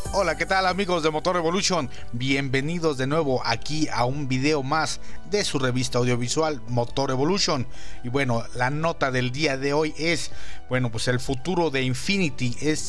Hola, ¿qué tal amigos de Motor Revolution? Bienvenidos de nuevo aquí a un video más de su revista audiovisual Motor Revolution. Y bueno, la nota del día de hoy es, pues el futuro de Infiniti es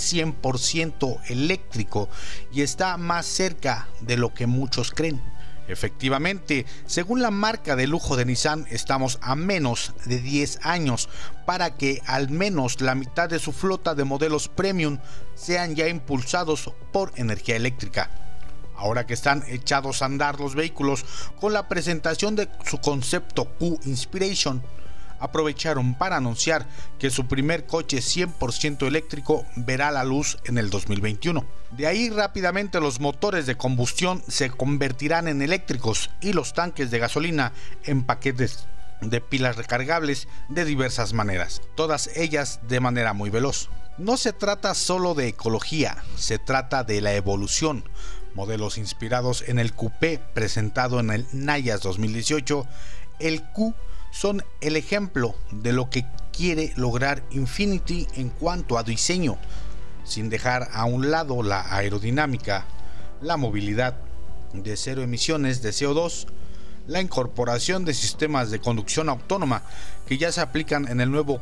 100% eléctrico y está más cerca de lo que muchos creen. Efectivamente, según la marca de lujo de Nissan, estamos a menos de 10 años para que al menos la mitad de su flota de modelos premium sean ya impulsados por energía eléctrica. Ahora que están echados a andar los vehículos con la presentación de su concepto Q Inspiration, aprovecharon para anunciar que su primer coche 100% eléctrico verá la luz en el 2021. De ahí rápidamente los motores de combustión se convertirán en eléctricos y los tanques de gasolina en paquetes de pilas recargables de diversas maneras, todas ellas de manera muy veloz. No se trata solo de ecología, se trata de la evolución. Modelos inspirados en el coupé presentado en el Nias 2018, el Q son el ejemplo de lo que quiere lograr Infiniti en cuanto a diseño, sin dejar a un lado la aerodinámica, la movilidad de cero emisiones de CO2, la incorporación de sistemas de conducción autónoma que ya se aplican en el nuevo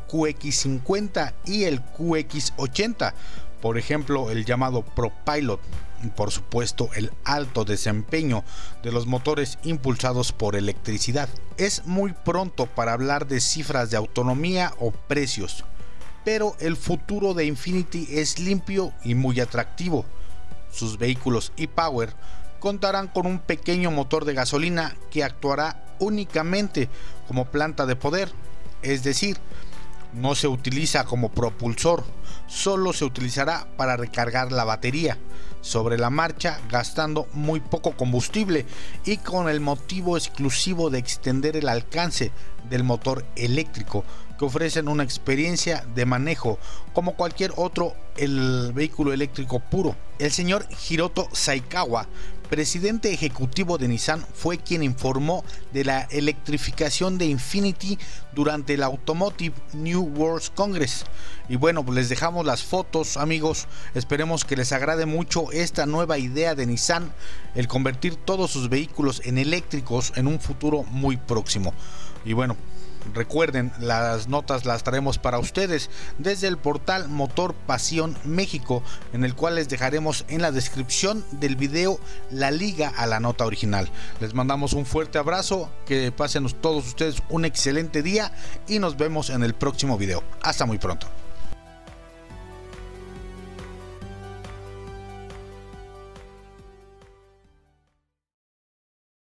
QX50 y el QX80, por ejemplo el llamado ProPilot, y por supuesto el alto desempeño de los motores impulsados por electricidad. Es muy pronto para hablar de cifras de autonomía o precios, pero el futuro de Infiniti es limpio y muy atractivo. Sus vehículos e-Power contarán con un pequeño motor de gasolina que actuará únicamente como planta de poder, es decir, no se utiliza como propulsor, solo se utilizará para recargar la batería sobre la marcha, gastando muy poco combustible y con el motivo exclusivo de extender el alcance del motor eléctrico, que ofrecen una experiencia de manejo como cualquier otro el vehículo eléctrico puro. El señor Hiroto Saikawa, presidente ejecutivo de Nissan, fue quien informó de la electrificación de Infiniti durante el Automotive New World Congress. Y bueno, pues les dejamos las fotos, amigos. Esperemos que les agrade mucho esta nueva idea de Nissan, el convertir todos sus vehículos en eléctricos en un futuro muy próximo. Y bueno, recuerden, las notas las traemos para ustedes desde el portal Motor Pasión México, en el cual les dejaremos en la descripción del video la liga a la nota original. Les mandamos un fuerte abrazo, que pasen todos ustedes un excelente día y nos vemos en el próximo video. Hasta muy pronto.